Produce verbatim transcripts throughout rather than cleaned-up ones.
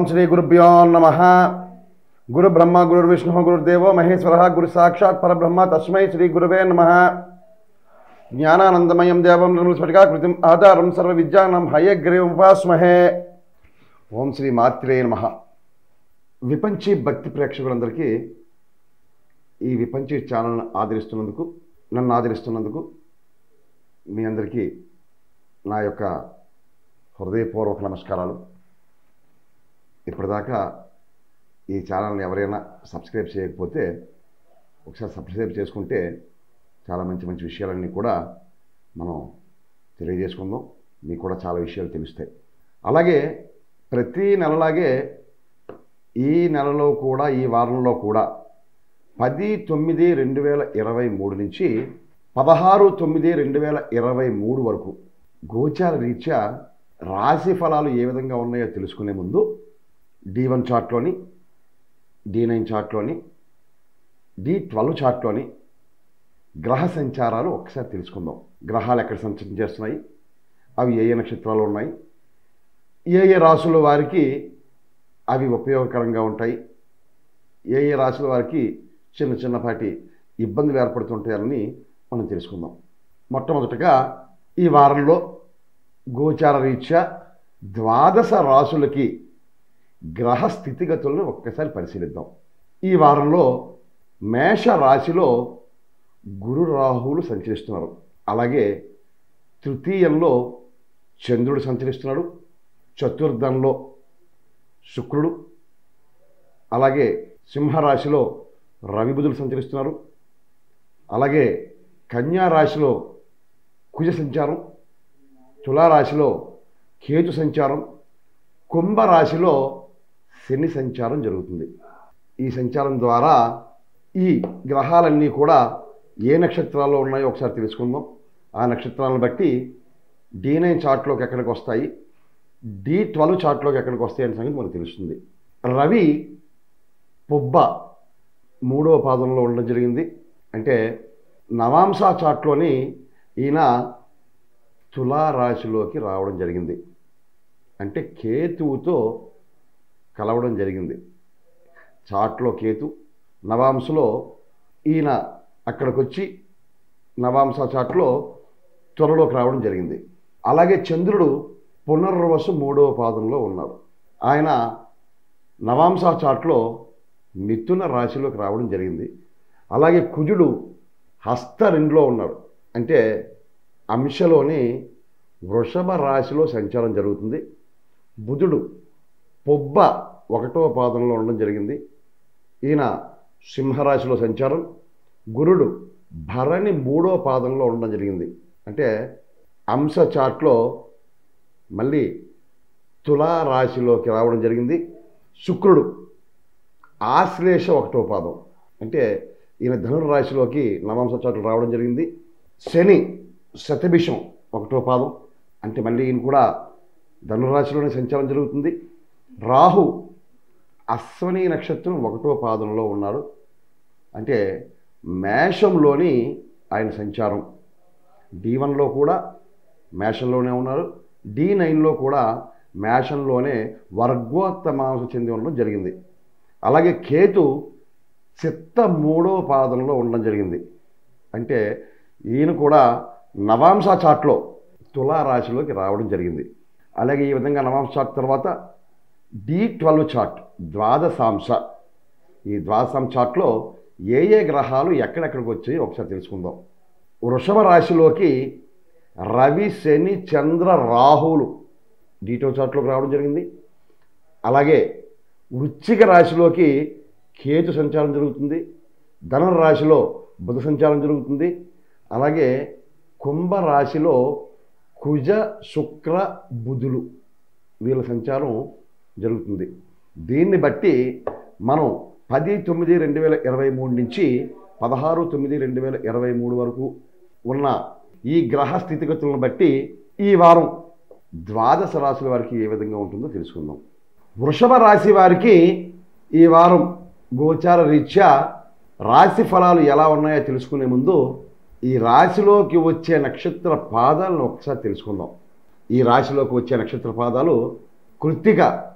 ओम श्री गुरुभ्यो नमः। गुरु ब्रह्मा गुरु विष्णु गुरुदेवो महेश्वरः गुरु साक्षात् परब्रह्म तस्मै श्री गुरुवे नमः। ज्ञानानंदमयं देवं निर्मलस्फटिकाकृतिम् आधारं सर्वविद्यानां हयग्रीवम् उपास्महे। ओम श्री मात्रे नमः। विपंची भक्ति प्रेक्षकुలందరికీ ఈ విపంచి ఛానల్ ఆదరిస్తున్నందుకు నన్ను ఆదరిస్తున్నందుకు మీ అందరికీ నా యొక్క హృదయపూర్వక నమస్కారాలు। ఇప్పటిదాకా ఈ ఛానల్ని ఎవరైనా సబ్స్క్రైబ్ చేయకపోతే ఒకసారి సబ్స్క్రైబ్ చేసుకుంటే చాలా మంచి మంచి విషయాలన్నీ కూడా మనం తెలియజేసుకుందాం। మీకు కూడా చాలా విషయాలు తెలుస్తాయి। అలాగే ప్రతి నెలలాగే ఈ నెలలో కూడా ఈ వారంలో కూడా పది తొమ్మిది రెండు వేల ఇరవై మూడు నుంచి పదహారు తొమ్మిది రెండు వేల ఇరవై మూడు వరకు గోచార రీత్యా రాశి ఫలాలు ఏ విధంగా ఉన్నాయో తెలుసుకునే ముందు డి వన్ చార్ట్లోని డి నైన్ చార్ట్లోని డి ట్వెల్వ్ చార్ట్లోని గ్రహ సంచారాలు ఒకసారి తెలుసుకుందాం। గ్రహాలు ఎక్కడ సంచారం చేస్తున్నాయి, అవి ఏ ఏ నక్షత్రాలు ఉన్నాయి, ఏ ఏ రాశుల వారికి అవి ఉపయోగకరంగా ఉంటాయి, ఏ ఏ రాశుల వారికి చిన్న చిన్నపాటి ఇబ్బందులు ఏర్పడుతుంటాయని మనం తెలుసుకుందాం। మొట్టమొదటగా ఈ వారంలో గోచార రీత్యా ద్వాదశ రాశులకి గ్రహ స్థితిగతులను ఒక్కసారి పరిశీలిద్దాం। ఈ వారంలో మేష రాశిలో గురు రాహువులు సంచరిస్తున్నారు। అలాగే తృతీయంలో చంద్రుడు సంచరిస్తున్నాడు, చతుర్థంలో శుక్రుడు, అలాగే సింహరాశిలో రవి బుధులు సంచరిస్తున్నారు, అలాగే కన్యా రాశిలో కుజ సంచారం, తులారాశిలో కేతు సంచారం, కుంభరాశిలో శని సంచారం జరుగుతుంది। ఈ సంచారం ద్వారా ఈ గ్రహాలన్నీ కూడా ఏ నక్షత్రాల్లో ఉన్నాయో ఒకసారి తెలుసుకుందాం। ఆ నక్షత్రాలను బట్టి డి నైన్ చార్ట్లోకి ఎక్కడికి వస్తాయి, డి ట్వెల్వ్ చార్ట్లోకి ఎక్కడికి వస్తాయి అనే సంగతి మనకు తెలుస్తుంది। రవి పుబ్బ మూడవ పాదంలో ఉండడం జరిగింది। అంటే నవాంశ చార్ట్లోని ఈయన తులారాశిలోకి రావడం జరిగింది, అంటే కేతువుతో కలవడం జరిగింది। చార్ట్లో కేతు, నవాంశలో ఈయన అక్కడికి వచ్చి నవాంశ చార్ట్లో త్వరలోకి రావడం జరిగింది। అలాగే చంద్రుడు పునర్వసు మూడవ పాదంలో ఉన్నాడు, ఆయన నవాంశ చార్ట్లో మిథున రాశిలోకి రావడం జరిగింది। అలాగే కుజుడు హస్త రెండులో ఉన్నాడు, అంటే అంశలోని వృషభ రాశిలో సంచారం జరుగుతుంది। బుధుడు పొబ్బ ఒకటవ పాదంలో ఉండడం జరిగింది, ఈయన సింహరాశిలో సంచారం। గురుడు భరణి మూడవ పాదంలో ఉండడం జరిగింది, అంటే అంశ చార్ట్లో మళ్ళీ తులారాశిలోకి రావడం జరిగింది। శుక్రుడు ఆశ్లేష ఒకటో పాదం, అంటే ఈయన ధనుర్రాశిలోకి నవాంశ చార్ట్లు రావడం జరిగింది। శని శతభిషం ఒకటో పాదం, అంటే మళ్ళీ ఈయన కూడా ధనుర్రాశిలోనే సంచారం జరుగుతుంది। రాహు అశ్వని నక్షత్రం ఒకటో పాదంలో ఉన్నాడు, అంటే మేషంలోని ఆయన సంచారం। డి వన్లో కూడా మేషంలోనే ఉన్నారు, డి నైన్లో కూడా మేషంలోనే వర్గోత్తమాంశ చెంది ఉండడం జరిగింది। అలాగే కేతు చిత్త మూడవ పాదంలో ఉండడం జరిగింది, అంటే ఈయన కూడా నవాంశ చార్ట్లో తులారాశిలోకి రావడం జరిగింది। అలాగే ఈ విధంగా నవాంశ చార్ట్ తర్వాత డి ట్వెల్వ్ చార్ట్ ద్వాదశాంశ, ఈ ద్వాదశాంశ చార్ట్లో ఏ ఏ గ్రహాలు ఎక్కడెక్కడికి వచ్చాయో ఒకసారి తెలుసుకుందాం। వృషభ రాశిలోకి రవి శని చంద్ర రాహువులు డి ట్వెల్వ్ చార్ట్లోకి రావడం జరిగింది। అలాగే వృశ్చిక రాశిలోకి కేతు సంచారం జరుగుతుంది, ధనుర్రాశిలో బుధ సంచారం జరుగుతుంది। అలాగే కుంభరాశిలో కుజ శుక్ర బుధులు వీళ్ళ సంచారం జరుగుతుంది। దీన్ని బట్టి మనం పది తొమ్మిది రెండు వేల ఇరవై మూడు నుంచి పదహారు తొమ్మిది రెండు వేల ఇరవై మూడు వరకు ఉన్న ఈ గ్రహ స్థితిగతులను బట్టి ఈ వారం ద్వాదశ రాశుల వారికి ఏ విధంగా ఉంటుందో తెలుసుకుందాం। వృషభ రాశి వారికి ఈ వారం గోచార రీత్యా రాశి ఫలాలు ఎలా ఉన్నాయో తెలుసుకునే ముందు ఈ రాశిలోకి వచ్చే నక్షత్ర పాదాలను ఒకసారి తెలుసుకుందాం। ఈ రాశిలోకి వచ్చే నక్షత్ర పాదాలు కృత్తిక,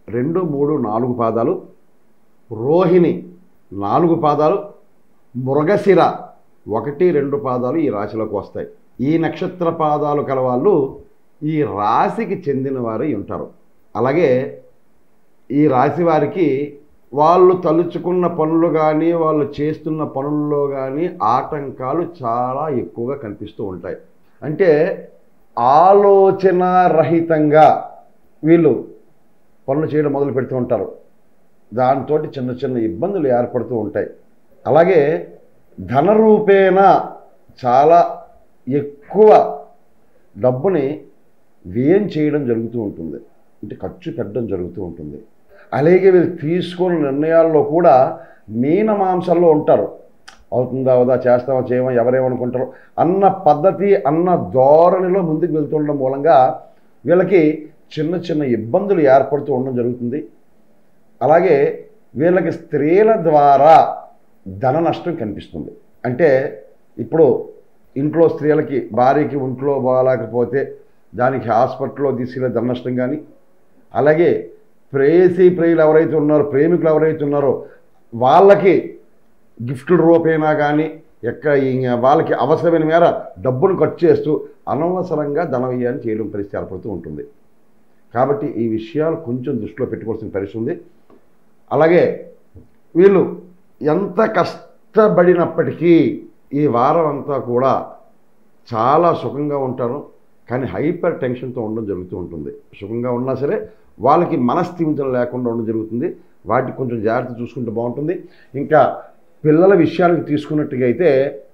రెండు మూడు నాలుగు పాదాలు, రోహిణి నాలుగు పాదాలు, మృగశిర ఒకటి రెండు పాదాలు ఈ రాశిలోకి వస్తాయి. ఈ నక్షత్ర పాదాలు కలవాళ్ళు ఈ రాశికి చెందిన వారు ఉంటారు. అలాగే ఈ రాశి వారికి వాళ్ళు తలుచుకున్న పనులు కానీ వాళ్ళు చేస్తున్న పనుల్లో కానీ ఆటంకాలు చాలా ఎక్కువగా కనిపిస్తూ ఉంటాయి. అంటే ఆలోచన రహితంగా వీళ్ళు పనులు చేయడం మొదలు పెడుతూ ఉంటారు. దాంతో చిన్న చిన్న ఇబ్బందులు ఏర్పడుతూ ఉంటాయి. అలాగే ధనరూపేణ చాలా ఎక్కువ డబ్బుని వ్యయం చేయడం జరుగుతూ ఉంటుంది, అంటే ఖర్చు పెట్టడం జరుగుతూ ఉంటుంది. అలాగే వీళ్ళు తీసుకున్న నిర్ణయాల్లో కూడా మీనమాంసంలో ఉంటారు. అవుతుందా అవుదా, చేస్తామా చేయమా, ఎవరేమనుకుంటారో అన్న పద్ధతి అన్న ధోరణిలో ముందుకు వెళ్తుండడం మూలంగా వీళ్ళకి చిన్న చిన్న ఇబ్బందులు ఏర్పడుతూ ఉండడం జరుగుతుంది. అలాగే వీళ్ళకి స్త్రీల ద్వారా ధన నష్టం కనిపిస్తుంది. అంటే ఇప్పుడు ఇంట్లో స్త్రీలకి భార్యకి ఒంట్లో బాగాలేకపోతే దానికి హాస్పిటల్లో తీసుకెళ్ళే ధన నష్టం కానీ, అలాగే ప్రేయసీ ప్రియులు ఎవరైతే ఉన్నారో ప్రేమికులు ఎవరైతే ఉన్నారో వాళ్ళకి గిఫ్ట్ల రూపేణా కానీ ఎక్క వాళ్ళకి అవసరమైన మేర డబ్బును ఖర్చు చేస్తూ అనవసరంగా ధన వ్యయాన్ని చేయడం పరిస్థితి ఏర్పడుతూ ఉంటుంది. కాబట్టి ఈ విషయాలు కొంచెం దృష్టిలో పెట్టుకోవాల్సిన పరిస్థితి ఉంది. అలాగే వీళ్ళు ఎంత కష్టపడినప్పటికీ ఈ వారం అంతా కూడా చాలా సుఖంగా ఉంటారు, కానీ హైపర్ టెన్షన్తో ఉండడం జరుగుతూ ఉంటుంది. సుఖంగా ఉన్నా సరే వాళ్ళకి మనస్థిమితం లేకుండా ఉండడం జరుగుతుంది. వాటికి కొంచెం జాగ్రత్త చూసుకుంటే బాగుంటుంది. ఇంకా పిల్లల విషయానికి తీసుకున్నట్టుగా అయితే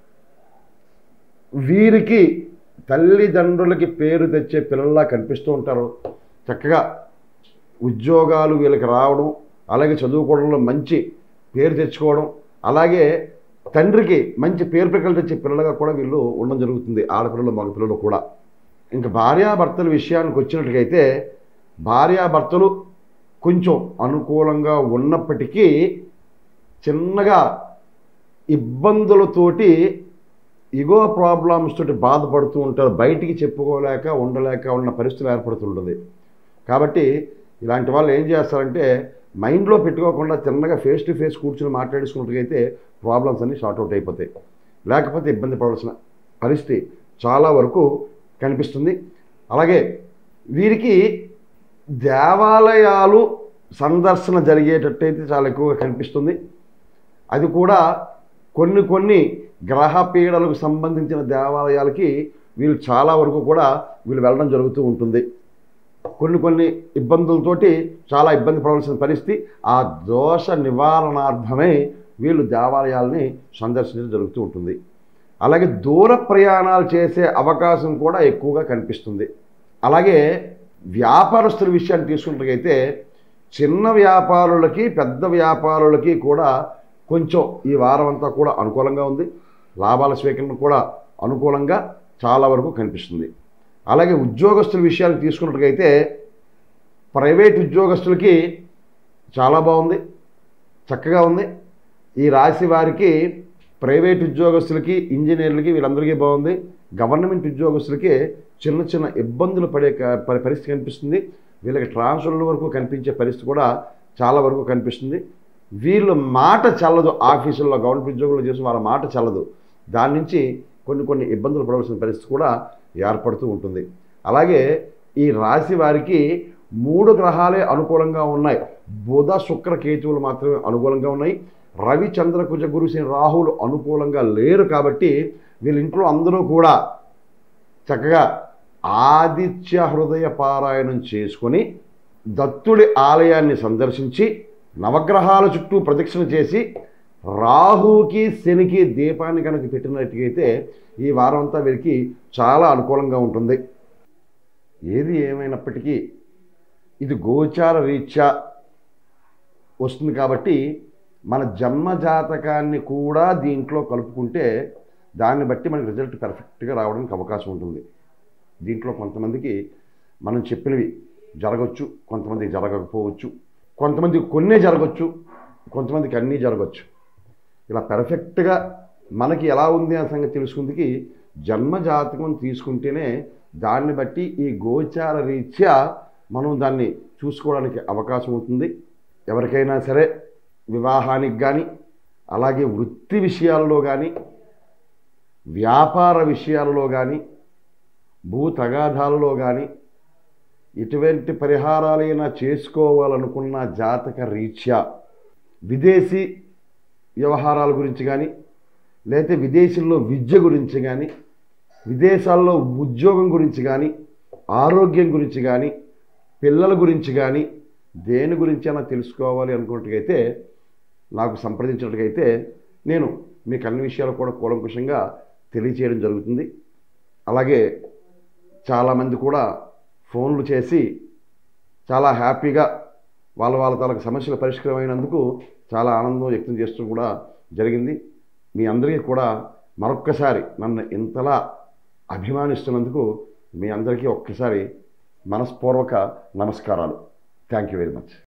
వీరికి తల్లిదండ్రులకి పేరు తెచ్చే పిల్లల్లా కనిపిస్తూ ఉంటారు. చక్కగా ఉద్యోగాలు వీళ్ళకి రావడం, అలాగే చదువుకోవడంలో మంచి పేరు తెచ్చుకోవడం, అలాగే తండ్రికి మంచి పేరు ప్రకటన తెచ్చే పిల్లలుగా కూడా వీళ్ళు ఉండడం జరుగుతుంది, ఆడపిల్లలు మగపిల్లలు కూడా. ఇంకా భార్యాభర్తల విషయానికి వచ్చినట్టుగైతే భార్యాభర్తలు కొంచెం అనుకూలంగా ఉన్నప్పటికీ చిన్నగా ఇబ్బందులతోటి ఇగో ప్రాబ్లమ్స్ తోటి బాధపడుతూ ఉంటారు. బయటికి చెప్పుకోలేక ఉండలేక ఉన్న పరిస్థితులు ఏర్పడుతుంటుంది. కాబట్టి ఇలాంటి వాళ్ళు ఏం చేస్తారంటే మైండ్లో పెట్టుకోకుండా చిన్నగా ఫేస్ టు ఫేస్ కూర్చొని మాట్లాడేసుకున్నట్టుగైతే ప్రాబ్లమ్స్ అన్నీ సార్ట్అవుట్ అయిపోతాయి. లేకపోతే ఇబ్బంది పడాల్సిన పరిస్థితి చాలా వరకు కనిపిస్తుంది. అలాగే వీరికి దేవాలయాలు సందర్శన జరిగేటట్టయితే చాలా ఎక్కువగా కనిపిస్తుంది. అది కూడా కొన్ని కొన్ని గ్రహ పీడలకు సంబంధించిన దేవాలయాలకి వీళ్ళు చాలా వరకు కూడా వీళ్ళు వెళ్ళడం జరుగుతూ ఉంటుంది. కొన్ని కొన్ని ఇబ్బందులతోటి చాలా ఇబ్బంది పడవలసిన పరిస్థితి. ఆ దోష నివారణార్థమే వీళ్ళు దేవాలయాలని సందర్శించడం జరుగుతూ ఉంటుంది. అలాగే దూర ప్రయాణాలు చేసే అవకాశం కూడా ఎక్కువగా కనిపిస్తుంది. అలాగే వ్యాపారస్తుల విషయాన్ని తీసుకున్నట్లయితే చిన్న వ్యాపారులకి పెద్ద వ్యాపారులకి కూడా కొంచెం ఈ వారం అంతా కూడా అనుకూలంగా ఉంది. లాభాల స్వీకరణ కూడా అనుకూలంగా చాలా వరకు కనిపిస్తుంది. అలాగే ఉద్యోగస్తుల విషయాన్ని తీసుకున్నట్లయితే ప్రైవేట్ ఉద్యోగస్తులకి చాలా బాగుంది, చక్కగా ఉంది. ఈ రాశి వారికి ప్రైవేట్ ఉద్యోగస్తులకి ఇంజనీర్లకి వీళ్ళందరికీ బాగుంది. గవర్నమెంట్ ఉద్యోగస్తులకి చిన్న చిన్న ఇబ్బందులు పడే పరిస్థితి కనిపిస్తుంది. వీళ్ళకి ట్రాన్స్ఫర్ల వరకు కనిపించే పరిస్థితి కూడా చాలా వరకు కనిపిస్తుంది. వీళ్ళు మాట చల్లదు. ఆఫీసుల్లో గవర్నమెంట్ ఉద్యోగులు చేసి వాళ్ళ మాట చల్లదు. దాని నుంచి కొన్ని కొన్ని ఇబ్బందులు పడవలసిన పరిస్థితి కూడా ఏర్పడుతూ ఉంటుంది. అలాగే ఈ రాశి వారికి మూడు గ్రహాలే అనుకూలంగా ఉన్నాయి. బుధ శుక్ర కేతువులు మాత్రమే అనుకూలంగా ఉన్నాయి. రవి చంద్ర కుజ గురు శని రాహువులు అనుకూలంగా లేరు. కాబట్టి వీళ్ళ ఇంట్లో అందరూ కూడా చక్కగా ఆదిత్య హృదయ పారాయణం చేసుకొని దత్తుడి ఆలయాన్ని సందర్శించి నవగ్రహాల చుట్టూ ప్రదక్షిణ చేసి రాహుకి శనికి దీపాన్ని కనుక పెట్టినట్టుగైతే ఈ వారం అంతా వీరికి చాలా అనుకూలంగా ఉంటుంది. ఏది ఏమైనప్పటికీ ఇది గోచార రీత్యా వస్తుంది కాబట్టి మన జన్మ జాతకాన్ని కూడా దీంట్లో కలుపుకుంటే దాన్ని బట్టి మనకి రిజల్ట్ పర్ఫెక్ట్గా రావడానికి అవకాశం ఉంటుంది. దీంట్లో కొంతమందికి మనం చెప్పినవి జరగవచ్చు, కొంతమందికి జరగకపోవచ్చు, కొంతమందికి కొన్నే జరగవచ్చు, కొంతమందికి అన్నీ జరగవచ్చు. ఇలా పర్ఫెక్ట్గా మనకి ఎలా ఉంది అనే సంగతి తెలుసుకుందికి జన్మ జాతకం తీసుకుంటేనే దాన్ని బట్టి ఈ గోచార రీత్యా మనం దాన్ని చూసుకోవడానికి అవకాశం ఉంటుంది. ఎవరికైనా సరే వివాహానికి కానీ, అలాగే వృత్తి విషయాల్లో కానీ, వ్యాపార విషయాల్లో కానీ, భూ తగాదాలలో కానీ ఎటువంటి పరిహారాలైనా చేసుకోవాలనుకున్న జాతక రీత్యా విదేశీ వ్యవహారాల గురించి కానీ, లేకపోతే విదేశీల్లో విద్య గురించి కానీ, విదేశాల్లో ఉద్యోగం గురించి కానీ, ఆరోగ్యం గురించి కానీ, పిల్లల గురించి కానీ, దేని గురించి అయినా తెలుసుకోవాలి అనుకున్నట్టుగైతే నాకు సంప్రదించినట్టుగైతే నేను మీకు అన్ని విషయాలు కూడా కూలంకుషంగా తెలియచేయడం జరుగుతుంది. అలాగే చాలామంది కూడా ఫోన్లు చేసి చాలా హ్యాపీగా వాళ్ళ వాళ్ళ తాలూకు సమస్యల పరిష్కారం అయినందుకు చాలా ఆనందం వ్యక్తం చేస్తూ కూడా జరిగింది. మీ అందరికీ కూడా మరొక్కసారి నన్ను ఇంతలా అభిమానిస్తున్నందుకు మీ అందరికీ ఒక్కసారి మనస్పూర్వక నమస్కారాలు. Thank you very much.